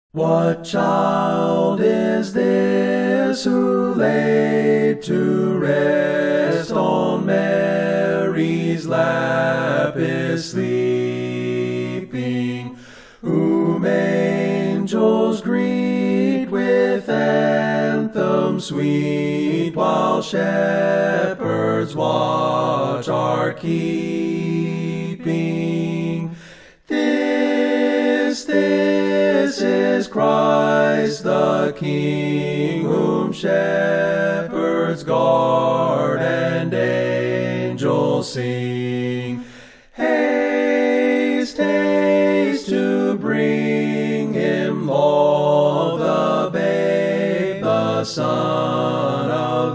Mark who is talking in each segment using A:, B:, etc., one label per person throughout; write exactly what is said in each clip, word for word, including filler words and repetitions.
A: What child is this who laid to rest on Mary's lap is sleeping, whom angels greet with anthem sweet, while shepherds watch are keeping? This, this is Christ the King, whom shepherds guard and angels sing. Haste, haste to bring him all, the babe, the Son of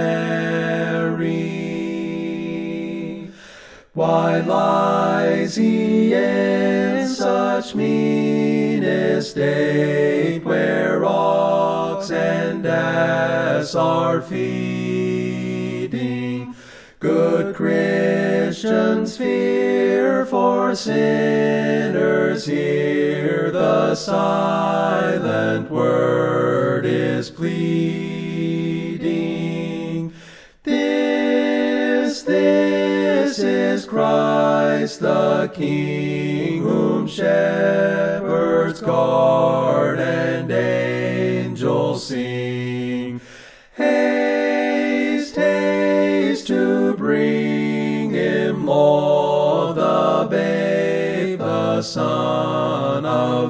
A: Mary. Why lies he in such mean estate, where ox and ass are feeding? Good Christians fear, for sinners hear, the silent word is pleading. This, this is Christ the King, whom shepherds guard and angels sing. Haste, haste to bring him all, the babe, the Son of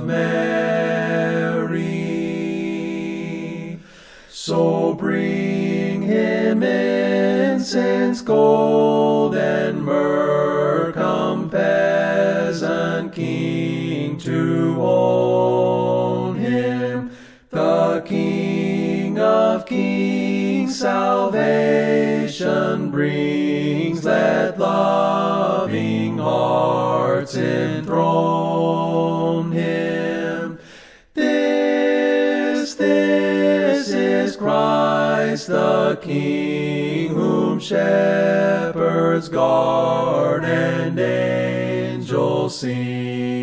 A: Mary. So bring him incense, gold, and myrrh, come peasant king to own him, the King of kings, salvation brings. Let loving hearts enthrone him. This, this is Christ the King, whom shepherds guard and angels sing.